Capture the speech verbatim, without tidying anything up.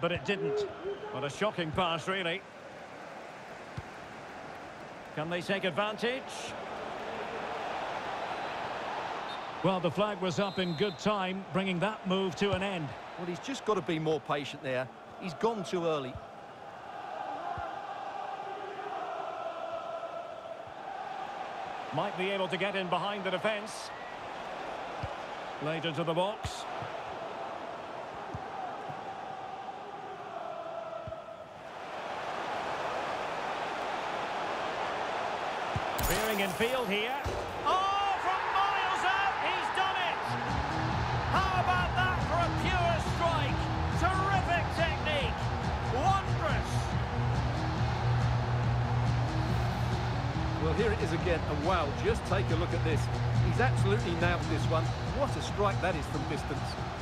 but it didn't. What a shocking pass, really. Can they take advantage? Well, the flag was up in good time, bringing that move to an end. Well, he's just got to be more patient there. He's gone too early. Might be able to get in behind the defence. Later to the box. Veering in field here. Oh, from miles out, he's done it! How about that for a pure strike? Terrific technique. Wondrous. Well, here it is again, and wow, just take a look at this. He's absolutely nailed this one. What a strike that is from distance.